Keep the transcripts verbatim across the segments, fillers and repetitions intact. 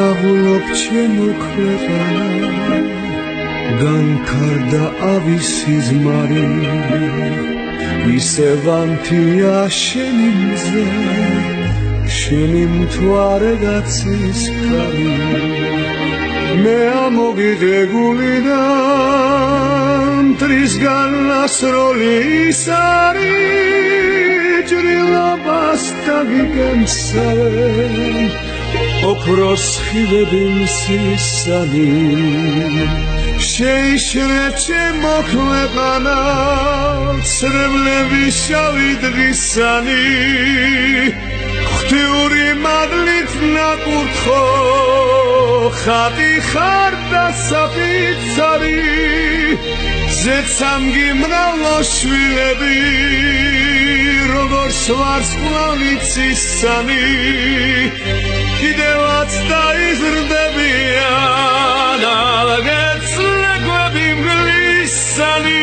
ვსწავლობ ჩემო ქვეყანა განკარდა ავისი ზმარი ისევ ანთია შენი მზე შენი მთვარე გაცის კარი მე ამოგიღე გულიდან მტრის განასროლი ის არის ჭრილობას დაგიკენსავენ ოქროს ხილები მსისანი შეიშრე ჩემო ქვეყანა ცრემლები შავი დღისანი ღვთიური მადლით ნაკურთხო ხატი ხარ და საფიცარი ზეცამგი მრავლო შვილები როგორც ვარსკვლავიცისანი კიდევაც დაიზრდებიან ალგეც ლეგვები მგლისანი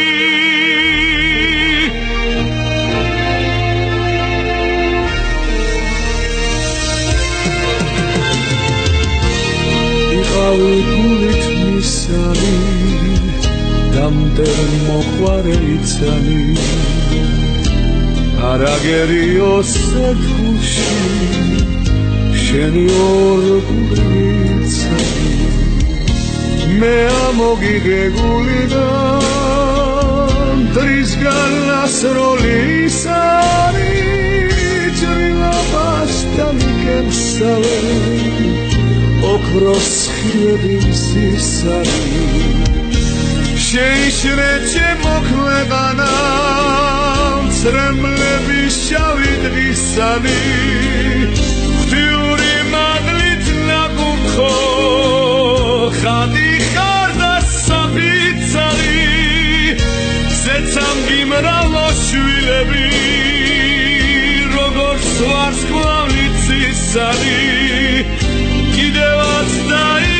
იყავი გულით მისანი დამტერ მოყვარე იცანი არაგერიო სეთქულში შენი ორგულიცანი მე ამოგიღე გულიდან მტრის განასროლი ის არის ჭრილობას დამიკენსავენ ოქროს ხილები მსისარი შეიშრე ჩემო ქვეყანა ცრემლები შავი დღისანი ღვთიური მადლით ნაკურთხო ხატი ხარ და საფიცარი ზეცამგი მრავლო შვილები როგორც ვარსკვლავიცისანი კიდევაც დაი